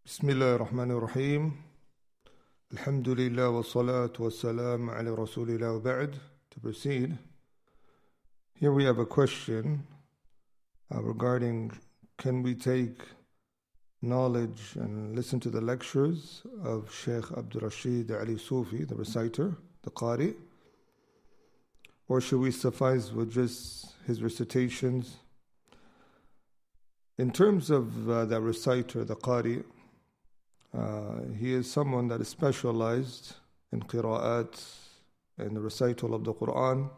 بسم الله الرحمن الرحيم. الحمد لله والصلاة والسلام على رسول الله وبعد. To proceed, here we have a question regarding can we take knowledge and listen to the lectures of Sheikh Abdul Rashid Ali Sufi, the reciter, the Qari, or should we suffice with just his recitations? In terms of the reciter, the Qari, he is someone that is specialized in qira'at and the recital of the Quran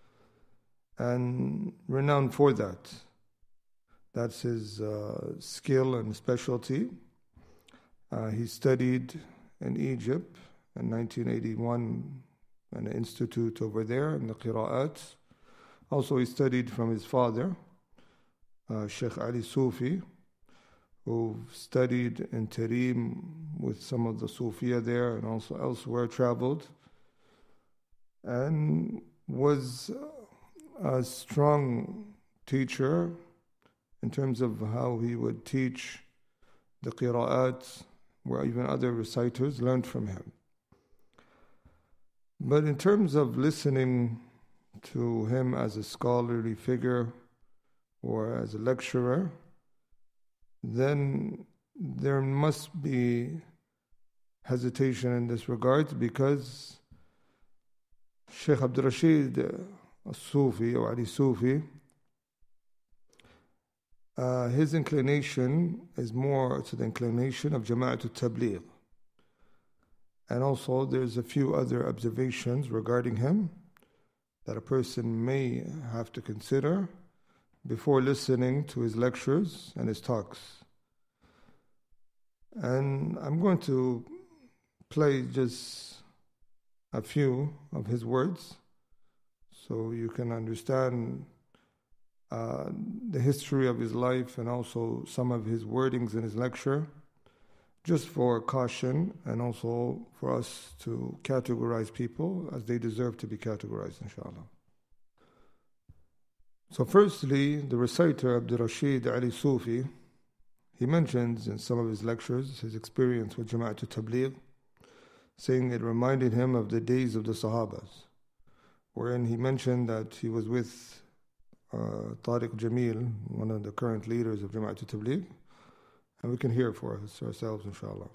and renowned for that. That's his skill and specialty. He studied in Egypt in 1981 in an institute over there in the qira'at. Also he studied from his father, Sheikh Ali Sufi, who studied in Tarim with some of the Sufiya there and also elsewhere, traveled, and was a strong teacher in terms of how he would teach the qira'at, where even other reciters learned from him. But in terms of listening to him as a scholarly figure or as a lecturer, then there must be hesitation in this regard, because Sheikh Abdul Rashid al-Sufi or Ali Sufi, his inclination is more to the inclination of Jama'at al-Tabligh. And also there's a few other observations regarding him that a person may have to consider before listening to his lectures and his talks. And I'm going to play just a few of his words so you can understand the history of his life and also some of his wordings in his lecture, just for caution and also for us to categorize people as they deserve to be categorized, inshallah. So firstly, the reciter Abdul Rashid Ali Sufi, he mentions in some of his lectures his experience with Jama'at al-Tabligh, saying it reminded him of the days of the Sahabas, wherein he mentioned that he was with Tariq Jamil, one of the current leaders of Jama'at al-Tabligh, and we can hear for ourselves, inshallah.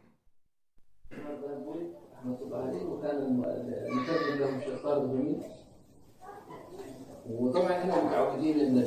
وطبعا احنا متعودين ان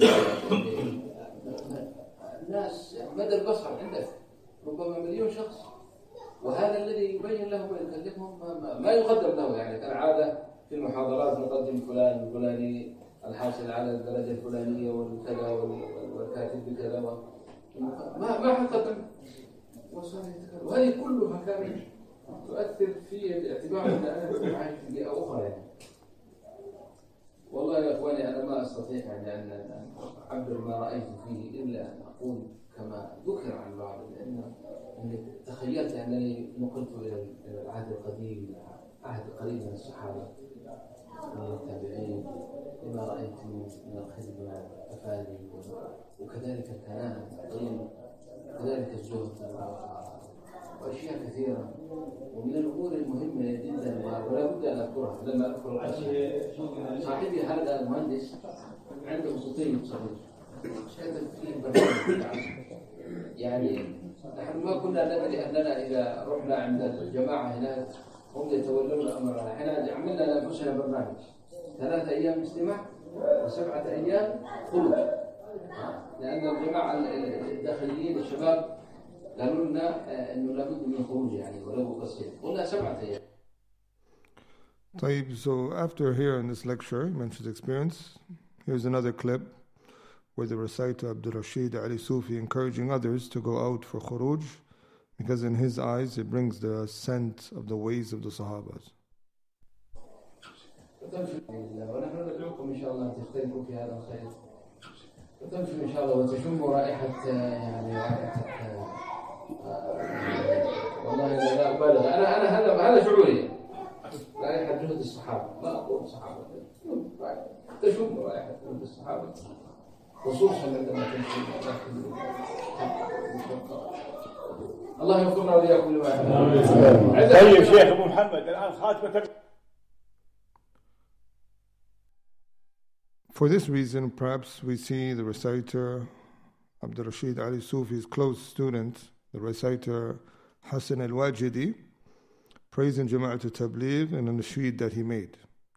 الناس مدى البصر عندك ربما مليون شخص، وهذا الذي يبين له ويكلمهم ما يقدم له، يعني كالعاده في المحاضرات نقدم فلان الفلاني الحاصل على الدرجه الفلانيه والكذا والكاتب بكذا، ما حققنا وهذه كلها كانت تؤثر في الاعتبار ان انا عايش في بيئه اخرى. يعني والله يا اخواني انا ما استطيع يعني ان اعبر ما رايت فيه الا ان اقول كما ذكر عن بعض، لان تخيلت انني نقلت الى العهد القديم، عهد قريب من الصحابه من التابعين، لما رايت من الخدمه والتفاني وكذلك الكلام الطيب وكذلك الزهد واشياء كثيره، ومن الامور المهمه جدا ولا بد ان اذكرها لما اذكر القصه. صاحبي هذا المهندس عنده صوتين صغير كتب فيه برنامج، يعني نحن ما كنا ندري اننا اذا رحنا عند الجماعه هناك هم يتولون امرنا. احنا عملنا لانفسنا برنامج 3 أيام استماع و7 أيام خروج، لان الجماعه الداخليين الشباب قالوا لنا انه لابد من الخروج يعني ولو قصير، قلنا 7 أيام. طيب, so after hearing this lecture, he mentions experience. Here's another clip where the reciter Abdul Rashid Ali Sufi encouraging others to go out for khuruj, because in his eyes it brings the scent of the ways of the Sahabas. ونحن ندعوكم ان شاء الله تشتركوا في هذا الخير وتمشوا ان شاء الله وتشموا رائحه يعني رائحه والله لا ابالغ، انا هذا شعوري، رائحه جهد الصحابه، ما اقول صحابه، تشم رائحه جهد الصحابه خصوصا عندما تمشي الله يوفقنا وإياكم لواحد. طيب شيخ أبو محمد الآن خاتمة. For this reason, perhaps we see the reciter Abdul Rashid Ali Sufi's close student, the reciter Hassan al-Wajidi, praising Jama'at al-Tabligh in a nasheed that he made.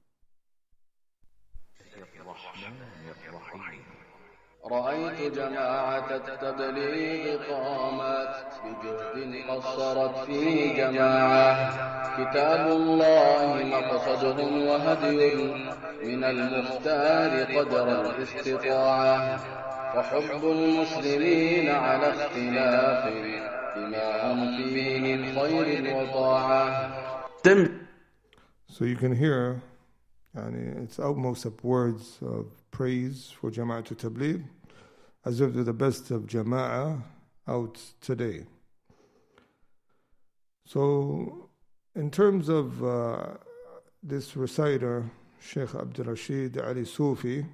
رأيت جماعة التبليغ قامت بجهد قصرت في جماعة كتاب الله مقصدهم وهدي من المختار قدر الاستطاعة وحب المسلمين على اختلاف بما هم فيه من خير وطاعة. So you can hear its utmost of words of praise for Jama'at al-Tabligh, as if they're the best of Jama'ah out today. So in terms of this reciter, Sheikh Abdul Rashid Ali Sufi,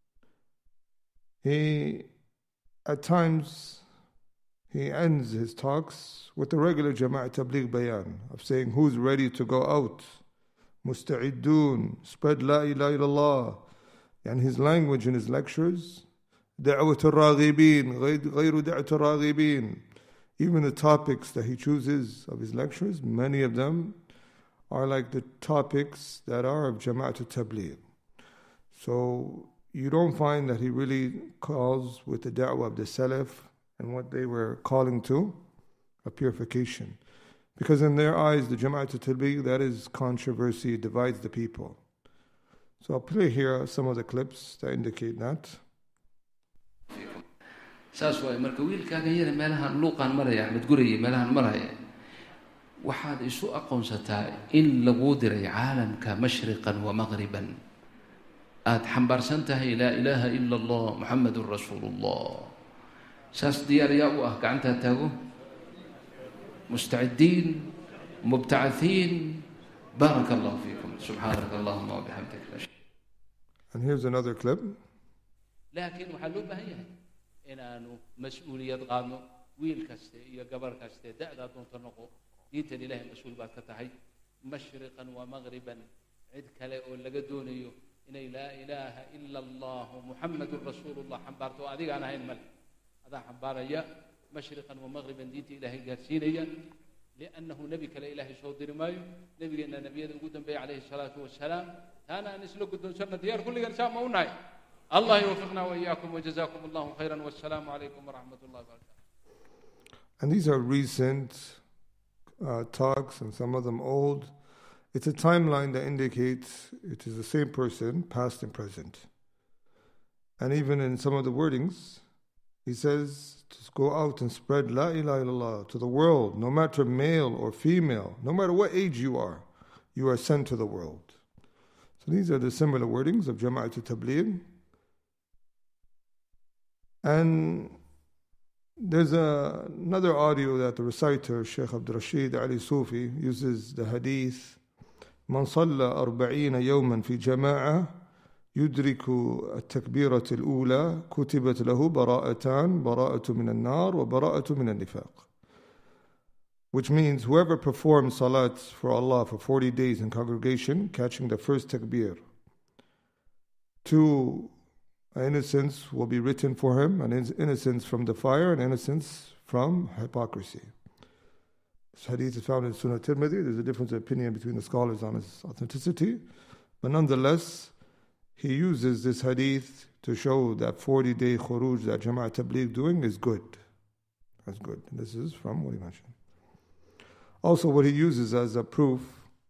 he at times ends his talks with the regular Jama'at Tabligh bayan of saying who's ready to go out, musta'idun, spread la ilaha illallah. And his language in his lectures, da'wat al-raghibin, ghayru da'wat al-raghibin. Even the topics that he chooses of his lectures, many of them are like the topics that are of Jama'at al-Tabligh. So you don't find that he really calls with the da'wah of the Salaf and what they were calling to, a purification. Because in their eyes, the Jama'at al-Tabligh, that is controversy, it divides the people. So I'll play here some of the clips that indicate that. saas way marka wiilkaaga yar meelahan luuqan maraya Ahmed Guriye meelahan maraya waxaad isu aqoonsataa in lagu diray caalamka mashriqan wa maghriban aad xambaarsan tahay la ilaha illa Allah Muhammadur Rasulullah saas diyaar yaa u ah gacanta taago musta'idin mubta'athin barakallahu fiikum subhanakallahumma wa bihamdika. And here's another clip. لكن waxaa loo baahan yahay inaanu mas'uuliyad qaadno wiil kaste iyo gabar kaste da'da doonto noqo diinta ilaahay mas'uul baad ka tahay mashriqan wa maghriban cid kale oo laga doonayo inay la ilaaha illa Allah Muhammadur Rasulullah xambaarto adiga aan ahayn mal adaa xambaaraya mashriqan wa maghriban diinta ilaahay gaarsiinaya لأنه نبي كلا إلهي صودر مايو نبي إن النبي قدام بي عليه الصلاة والسلام أنا نسلك قدام سنة ديار كل إنسان موناي الله يوفقنا وإياكم وجزاكم الله خيرا والسلام عليكم ورحمة الله وبركاته. And these are recent talks and some of them old. It's a timeline that indicates it is the same person, past and present. And even in some of the wordings, he says to go out and spread la ilaha illallah to the world, no matter male or female, no matter what age you are sent to the world. So these are the similar wordings of Jama'at al-Tabligh. And there's another audio that the reciter, Sheikh Abdul Rashid Ali Sufi, uses the hadith, من صلى 40 يوما في جماعة يدرك التكبيرة الأولى كتبت له براءتان براءة من النار وبراءة من النفاق. Which means whoever performs salat for Allah for 40 days in congregation, catching the first takbir, 2 innocence will be written for him, an innocence from the fire and innocence from hypocrisy. This hadith is found in Sunnah Tirmidhi. There's a difference of opinion between the scholars on its authenticity, but nonetheless, he uses this hadith to show that 40-day khuruj that Jama'at Tabligh doing is good. That's good. And this is from what he mentioned. Also, what he uses as a proof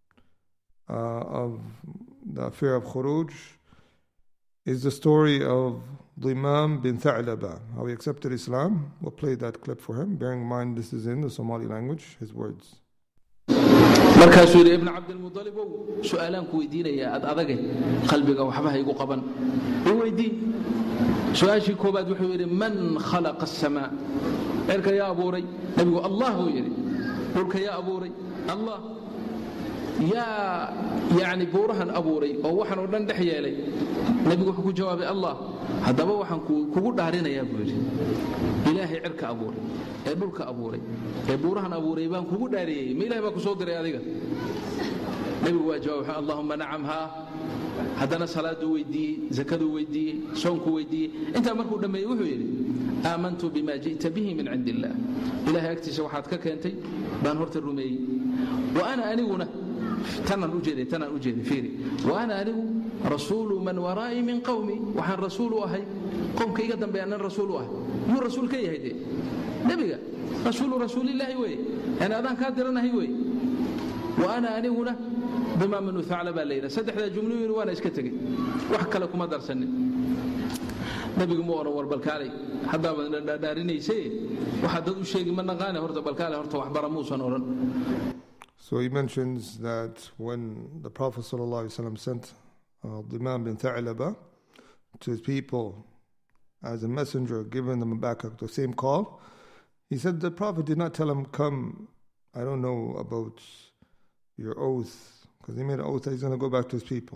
of the affair of khuruj is the story of Dhimam bin Tha'laba, how he accepted Islam. We'll play that clip for him, bearing in mind this is in the Somali language, his words. markaasuu yidhi ibn cabdilmudalibow su-aalaan ku weydiinaya ad adage qalbiga waxbaha igu qaban i weydii su-aashii koobaad wuxuu yidhi man khalaqa asamaa cirka yaa abuuray nebigu allah buu yidhi dhulka yaa abuuray allah yaa yacni buurahan abuuray oo waxan oo dhan dhex yeelay nebigu wuxuu ku jawaabay allah haddaba waxaan kugu dhaarinayaa buu yidhi ilaahay ilaahay cirka abuuray ee dhulka abuuray ee buurahan abuuray baan kugu dhaariyay ma ilaahay baa ku soo diray adiga nabigu waa jawaabay allahumma na'am ha haddana salaadu weydiiyey zakadu weydiiyey soonku weydiiyey intaa markuu dhameeyey wuxuu yidhi aamantu bima ji'ta bihi min cindillah ilaahay agtiisa waxaad ka keentay baan horta rumeeyey wa ana aniguna tanaan u jeeday fiiri wa ana anigu rasuulu man waraa'i min qawmi waxaan rasuul u ahay qowmkayga dambe aanan rasuul u ahay yuu rasuul ka yahay dee nebiga rasuulillaahi weye yani adaan kaa diranahay weye wa ana aniguna bima manu thaclaba layla saddexda jumlooyin waana iska tegey wax kale kuma darsanin nabigu ma oran war balkaalay haddaaba dhaarinaysay waxa dad u sheegi ma naqaane horta balkaalay horta wax bara muusan oran. So he mentions that when the Prophet ﷺ sent Dimam bin Tha'laba to his people as a messenger, giving them back the same call, he said the Prophet did not tell him, come, I don't know about your oath, because he made an oath that he's going to go back to his people.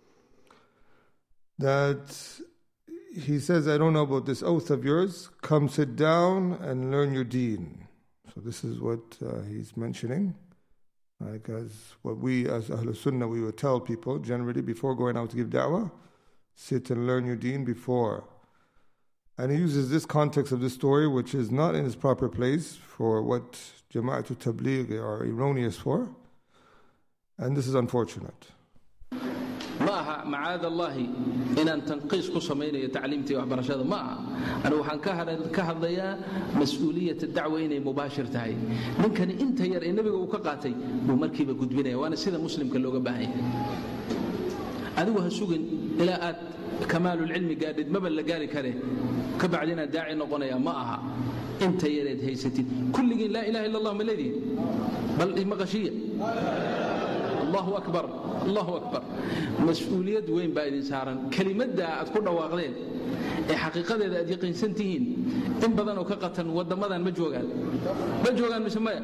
That he says, I don't know about this oath of yours, come sit down and learn your deen. So this is what he's mentioning. Because what we as Ahlul Sunnah, we would tell people generally before going out to give da'wah, sit and learn your deen before. And he uses this context of this story, which is not in its proper place for what Jama'atul Tabligh are erroneous for. And this is unfortunate. maaha macaad allahi inaan tanqiis ku samaynayo tacliimtii waxbarashada maaha anigu waxaan ka hadlayaa mas-uuliyadda dacwa inay mubaashir tahay ninkani inta yar ee nabiga uu ka qaatay buu markiiba gudbinaya waana sida muslimka looga baahan yahay adigu ha sugin ilaa aad kamaalul cilmi gaadhid maba la gaari kare ka bacdina daaci noqonaya ma aha inta yareed haysatid kulligiin laa ilaaha illa allah ma leedihin bal maqashiya allahu akbar mas-uuliyad weyn baa idin saaran kelimadda aad ku dhawaaqdeen ee xaqiiqadeeda aad yaqiinsan tihiin in badan oo ka qatan waddamadan ma joogaan mise maya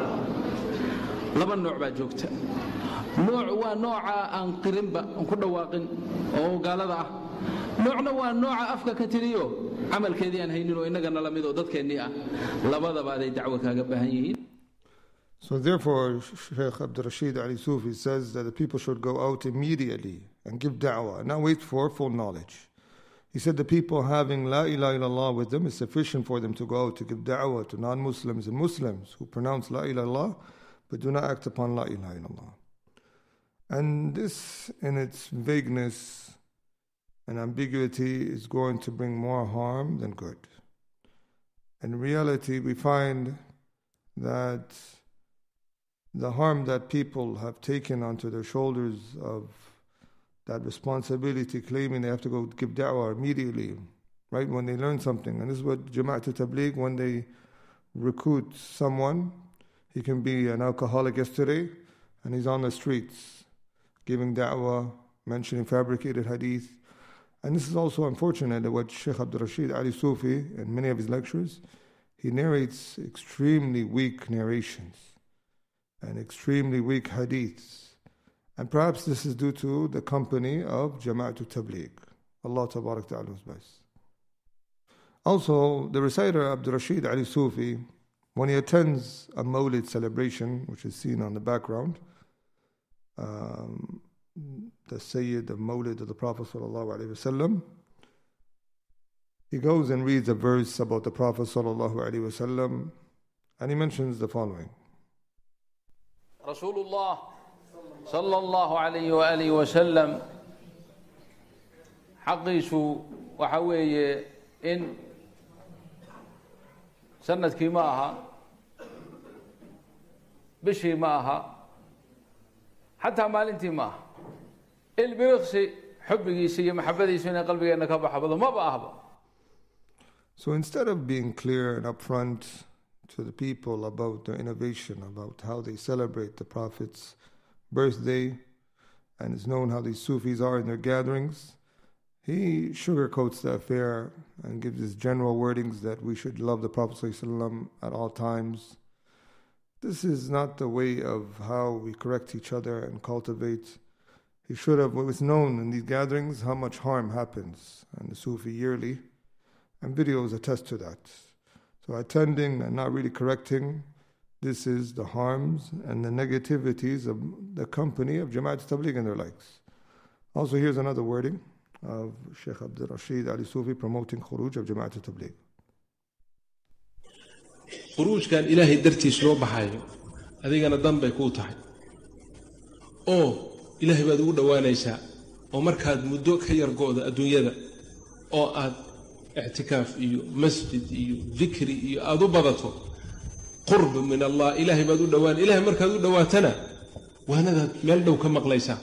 laba nooc baa joogta nooc waa nooca aan qirinba aan ku dhawaaqin oo gaalada ah noocna waa nooca afka ka tiriyo camalkeedii aan haynin oo innagana la mid oo dadkeennii ah labadaba aday dacwo kaaga baahan yihiin. So therefore, Shaykh Abdul Rashid Ali Sufi says that the people should go out immediately and give da'wah, not wait for full knowledge. He said the people having La ilaha illallah with them is sufficient for them to go out to give da'wah to non-Muslims and Muslims who pronounce La ilaha illallah but do not act upon La ilaha illallah. And this in its vagueness and ambiguity is going to bring more harm than good. In reality, we find that the harm that people have taken onto their shoulders of that responsibility, claiming they have to go give da'wah immediately, right, when they learn something. And this is what Jama'at Tabligh, when they recruit someone, he can be an alcoholic yesterday, and he's on the streets, giving da'wah, mentioning fabricated hadith. And this is also unfortunate that what Shaykh Abdul Rashid Ali Sufi, in many of his lectures, he narrates extremely weak narrations and extremely weak hadiths. And perhaps this is due to the company of Jama'atul Tabligh. Allah Tabarak Ta'ala's best. Also, the reciter Abdul Rashid Ali Sufi, when he attends a Mawlid celebration, which is seen on the background, the Sayyid of Mawlid of the Prophet Sallallahu Alaihi Wasallam, he goes and reads a verse about the Prophet Sallallahu Alaihi Wasallam, and he mentions the following. Rasulullah sallallahu alayhi wa alihi wa sallam xaqiisu waxa weeye in sanadkii ma aha bishii ma aha xataa maalintii ma aha ilbiriqsi xubbigiisa iyo maxabadiisa inay qalbigeena ka baxbado maba ahba. So instead of being clear and upfront to the people about their innovation, about how they celebrate the Prophet's birthday, and it's known how these Sufis are in their gatherings, he sugarcoats the affair and gives his general wordings that we should love the Prophet ﷺ at all times. This is not the way of how we correct each other and cultivate. He should have, it was known in these gatherings how much harm happens in the Sufi yearly, and videos attest to that. So attending and not really correcting, this is the harms and the negativities of the company of Jama'at Tabligh and their likes. Also, here's another wording of Sheikh Abdul Rashid Ali Sufi promoting khuruj of Jama'at Tabligh. Khuruj kan Ilahi dartiis loo baxayo adigana danbay ku tahay oo Ilahi baad ugu dhawaanaysaa oo markaad muddo ka yar go'da adduunyada oo aad i'tikaaf iyo masjid iyo dhikri iyo aad u badato qurb min Allah Ilahi baad u dhawaan Ilahi markaad u dhawaatana waanadaad meel dhow ka maqlaysaa.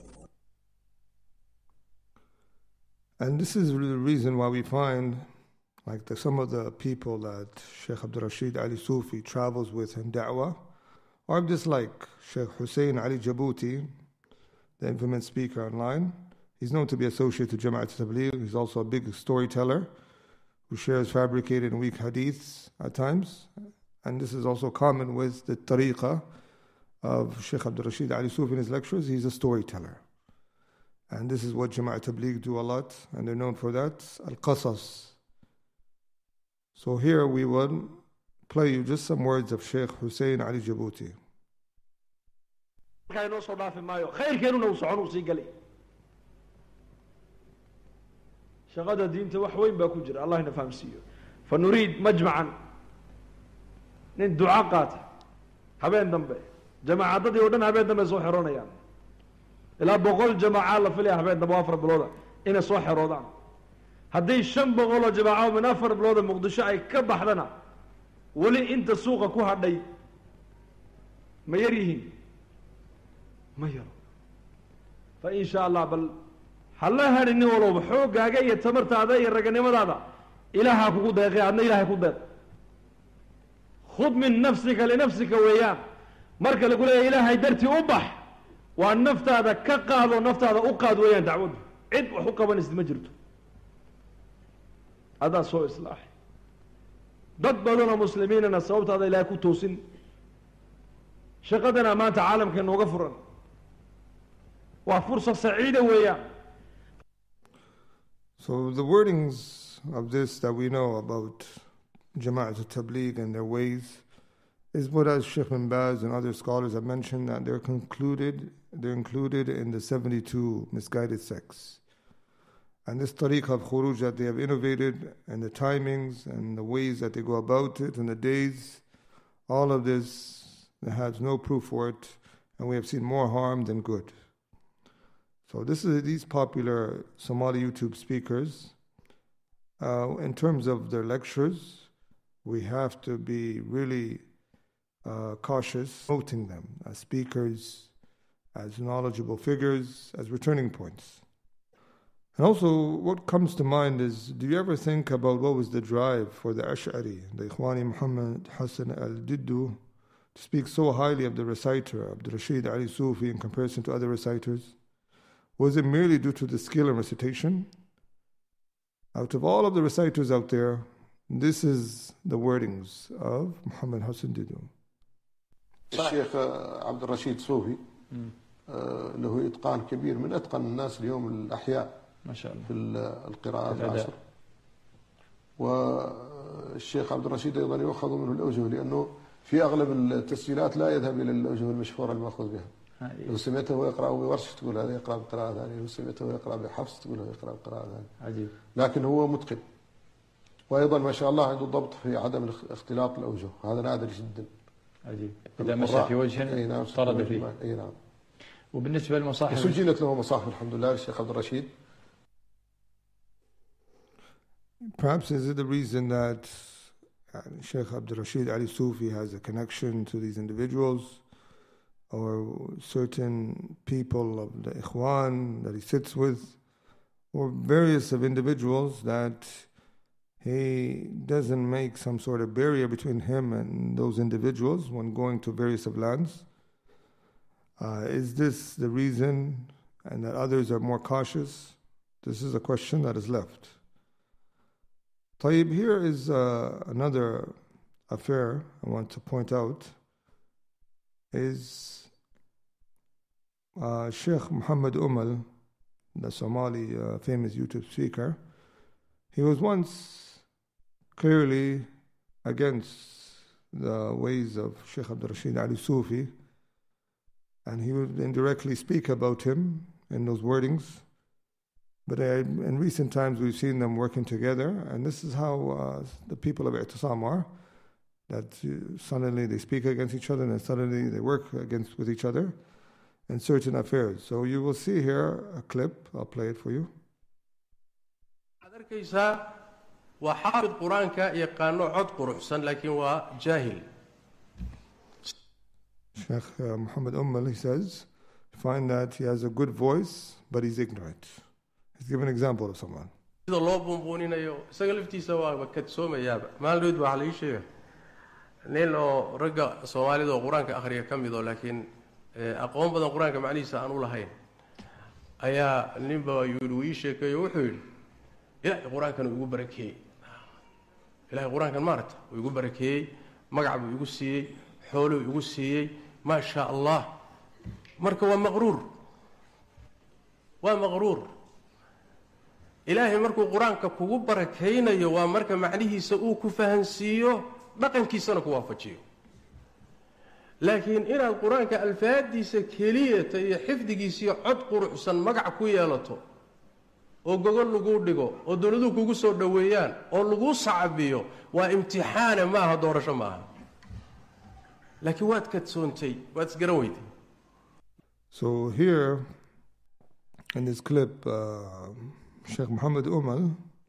And this is the reason why we find like some of the people that Sheikh Abdul Rashid Ali Sufi travels with in da'wah, or just like Sheikh Hussein Ali Jabuti, the infamous speaker online. He's known to be associated to Jama'at Tabligh. He's also a big storyteller who shares fabricated and weak hadiths at times. And this is also common with the tariqah of Sheikh Abdul Rashid Ali Sufi in his lectures. He's a storyteller. And this is what Jama'at Tabligh do a lot, and they're known for that, al-qasas. So here we will play you just some words of Sheikh Hussein Ali Jabuti. شغادة دينته وحوين باكو جرى الله نفهم سيو فنريد مجمعا ندعاء قاته هبين دنبه جماعة ضدي ودن هبين دنبه سو حرون يعني إلا بقول جماعة الله فيها هبين دنبه وافر بلودا إنا سو حرودان هدي الشم بقول جماعة من أفر بلودا مقدشة أي كبح لنا ولي انت سوق كو هدي ما يريهن ما يرى فإن شاء الله بل هلا هرني ولو بحوق جاي يتمرت هذا يرجعني ماذا إله كوكو دقيقة أنا إله كوكو خذ من نفسك لنفسك وياه مركل يقول يا إله هيدرتي أبح والنفط هذا كقاد والنفط هذا أقاد وياه دعوده عد وحقه بنس مجرته هذا سوء إصلاح ضد بدنا مسلمين أن الصوت هذا إله كوتوسين شقدنا ما تعلم كأنه غفرا وفرصة سعيدة وياه. So the wordings of this that we know about Jama'at al-Tabligh and their ways is what, as Sheikh bin Baz and other scholars have mentioned, that they're included in the 72 misguided sects. And this tariq of khuruj that they have innovated, and the timings and the ways that they go about it and the days, all of this has no proof for it, and we have seen more harm than good. So this is these popular Somali YouTube speakers. In terms of their lectures, we have to be really cautious promoting them as speakers, as knowledgeable figures, as returning points. And also, what comes to mind is, do you ever think about what was the drive for the Ash'ari, the Ikhwani Muhammad Hassan al-Diddu, to speak so highly of the reciter, Abdul Rashid Ali Sufi, in comparison to other reciters? Was it merely due to the skill and recitation? Out of all of the reciters out there, this is the wordings of Muhammad Hassan Diddu. الشيخ عبد الرشيد صوفي له إتقان كبير من أتقن الناس اليوم الأحياء ما شاء الله في القراءات العشر. والشيخ عبد الرشيد أيضا يؤخذ منه الأوجه، لأنه في أغلب التسجيلات لا يذهب إلى الأوجه المشهورة المأخوذ بها. لو سمعته ويقرأ بورش تقول هذا يقرأ بقراءة ثانية، لو سمعته ويقرأ بحفص تقول هذا يقرأ بقراءة ثانية. عجيب. لكن هو متقن، وأيضا ما شاء الله عنده ضبط في عدم اختلاط الأوجه، هذا نادر جدا. عجيب. إذا مشى في وجه طرد فيه. أي نعم. وبالنسبة للمصاحف سجلت له مصاحف الحمد لله للشيخ عبد الرشيد. Perhaps is it the reason that Sheikh Abdul Rashid Ali Sufi has a connection to these individuals, or certain people of the Ikhwan that he sits with, or various of individuals, that he doesn't make some sort of barrier between him and those individuals when going to various of lands? Is this the reason, and that others are more cautious? This is a question that is left. Tayyib, here is another affair I want to point out, is Sheikh Muhammad Umal, the Somali famous YouTube speaker. He was once clearly against the ways of Sheikh Abdul Rashid Ali Sufi, and he would indirectly speak about him in those wordings. But in recent times we've seen them working together, and this is how the people of I'tisam are, that suddenly they speak against each other and then suddenly they work with each other in certain affairs. So you will see here a clip, I'll play it for you. وحافظ قرآنك يقانو عد قرحسن لكن هو جاهل. Sheikh Muhammad Ummal, he says, find that he has a good voice, but he's ignorant. He's given an example of someone. إذا الله بونبونين أيو سجلفتي سوا بكتسوم يابا ما نريد بعلي شيء نيلو رجع سوالي دو قرآنك آخرية كم يدو لكن أقوم بدن قرآنك معني سأنو لهين أيا نبى يروي شيء كيوحول إلى القرآن كانوا يقول بركة إلى القرآن كان مارت ويقول بركة مقعب ويقول سي حوله ويقول سي ما شاء الله مركه ومغرور إلهي مركو القرآن كقول بركينا يوا مركه معنيه سؤوك فهنسيه بقى كيسنا كوافجيه لكن إلى القرآن كالفادي سكيلية حفظ جيسي عد قرحسن مقع كويالته oo gogol lagu dhigo oo dawladdu kugu soo dhaweeyaan oo lagu sacabiyo waa imtixaan ma aha doorasho ma aha laakiin waad ka tsoontay waad isgaran weyday. So here in this clip Sheikh Muhammad Umal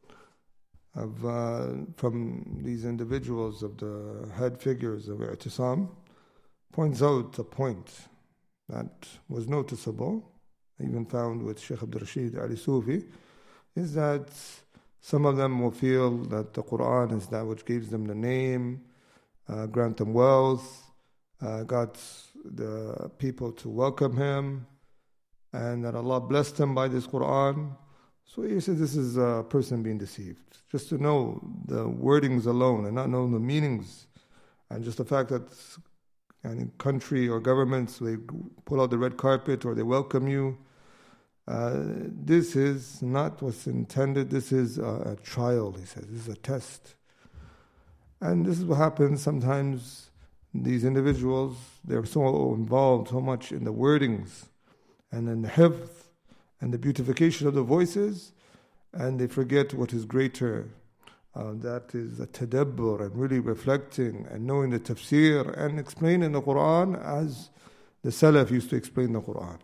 from these individuals of the head figures of I'tisam points out a point that was noticeable, even found with Sheikh Abdul Rashid Ali Sufi, is that some of them will feel that the Quran is that which gives them the name, grant them wealth, got the people to welcome him, and that Allah blessed them by this Quran. So he says this is a person being deceived. Just to know the wordings alone and not know the meanings, and just the fact that any country or governments, they pull out the red carpet or they welcome you, this is not what's intended. This is a trial, he says. This is a test. And this is what happens sometimes. These individuals, they're so involved so much in the wordings and in the hifz and the beautification of the voices, and they forget what is greater. That is a tadabbur and really reflecting and knowing the tafsir and explaining the Quran as the Salaf used to explain the Quran.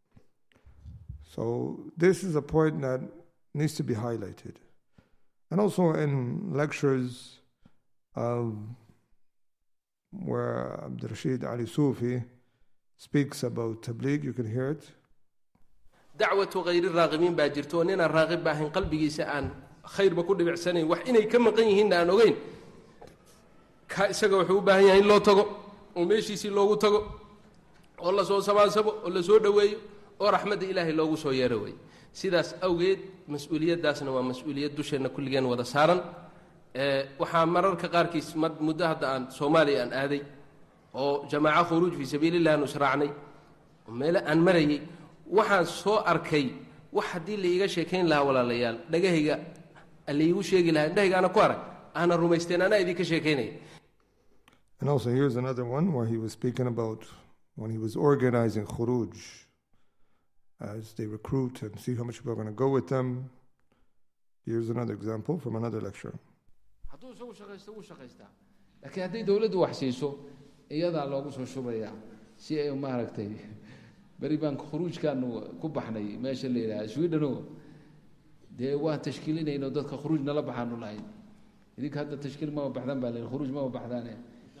So this is a point that needs to be highlighted. And also in lectures where Abdul Rashid Ali Sufi speaks about tabligh, you can hear it. دعوة غير الراغبين باجرتونين الراغب باهن قلبي سأن خير بكل بعسنين وحين كم قيهن أنا وين كأسجوا حبوبه يعني لو تجو ومشي سي لو تجو والله سو سما سبو والله سو دوي ورحمة إلهي لو سو يروي سيداس أوجد مسؤولية داسنا ومسؤولية دوشنا كل جن وذا سارن وحامرر كقاركيس مدة عن سومالي أن هذه أو جماعة خروج في سبيل الله نشرعني وملا أن مري waxaan soo arkay wax hadii la iga sheekayn lahaa walaalayaal dhagahayga alla igu sheegi lahaa dhagahayga ku arag ana rumaysteen ana idin ka sheekaynay. And also here's another one where he was speaking about when he was organizing khuruj, as they recruit and see how much people are going to go with them. Here's another example from another lecture. hadduu soo shaqaysta laakiin haday dawladdu wax siiso iyada loogu soo shubaya si ay ma aragtay بريبان خروج كانوا كبحني ماشي اللي سويدنو ده واه تشكيلنا إنه ده خروجنا لبحانو لاين يديك هذا التشكيل ما هو بحثان بالله الخروج ما هو بحثانه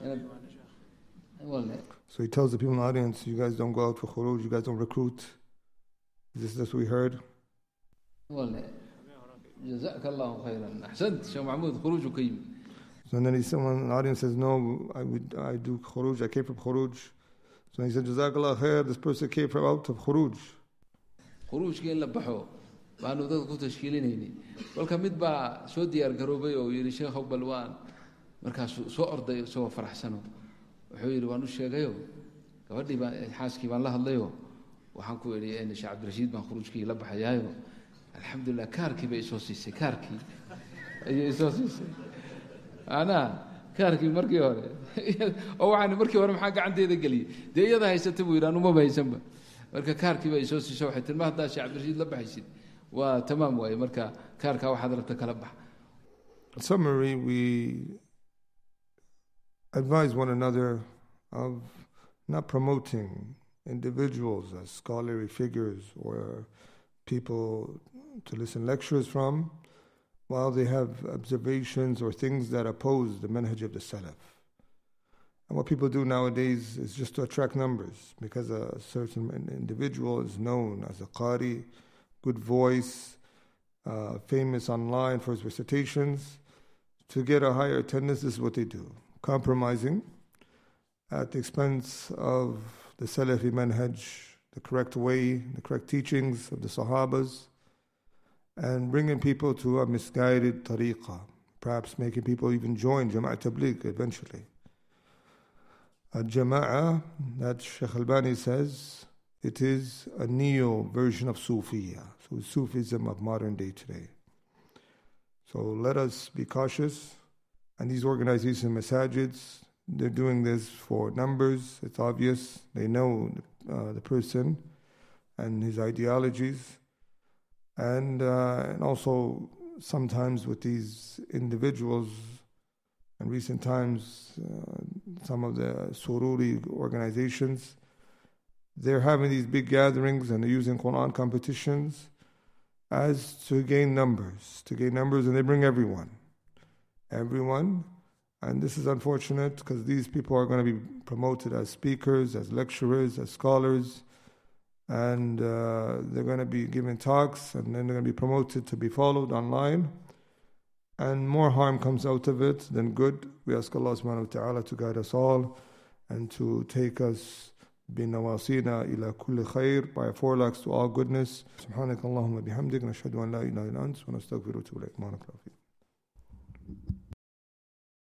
والله. So he tells the people in the audience, you guys don't go out for khuruj, you guys don't recruit. This is what we heard. والله جزاك الله خيرا أحسنت شو محمود خروج وقيم. So then someone in the audience says, no, I do khuruj, I came from khuruj. So he said, Jazakallah khair, this person came from out of khuruj. Khuruj كين لبحوا وأنا ضد كنت تشكيلين هني والكم متبع سو ديار قروبي ويري شيخ بلوان مركز سو أرضي سو فرح سنة وحوير وانو الشيخيو كفردي حاسكي بان الله الليو وحنكو يري إن شعب رشيد بان خروج كي لبح يايو الحمد لله كاركي بإسوسيسي كاركي إسوسيسي أنا kaarkii markii hore oo waxaan markii hore maxaa gacanteeda galiyay dee iyada haysatay buu yidhaan uma haysanba marka kaarkii bay soo siisay waxay tilmaa haddaa Sheekh Cabdirashiid la baxaysid waa tamaam waaye marka kaarka waxaad rabta kala bax. In summary, we advise one another of not promoting individuals as scholarly figures or people to listen lectures from, while they have observations or things that oppose the manhaj of the Salaf. And what people do nowadays is just to attract numbers, because a certain individual is known as a qari, good voice, famous online for his recitations. To get a higher attendance, this is what they do. Compromising at the expense of the Salafi manhaj, the correct way, the correct teachings of the Sahabas, and bringing people to a misguided tariqah, perhaps making people even join Jama'at Tabligh eventually. Jama'ah, that Sheikh Albani says, it is a neo version of Sufiya, so Sufism of modern day today. So let us be cautious, and these organizations, masajids, they're doing this for numbers, it's obvious, they know the person and his ideologies. And also sometimes with these individuals, in recent times, some of the Sururi organizations, they're having these big gatherings and they're using Quran competitions as to gain numbers, and they bring everyone. And this is unfortunate because these people are going to be promoted as speakers, as lecturers, as scholars, and they're going to be giving talks, and then they're going to be promoted to be followed online, and more harm comes out of it than good. We ask Allah subhanahu wa ta'ala to guide us all and to take us binawasina ila kulli khair, by our forelocks to all goodness. Subhanakallahumma bihamdik, nashhadu an la ilaha illa ant, wa nastaghfiruka wa natubu ilayk.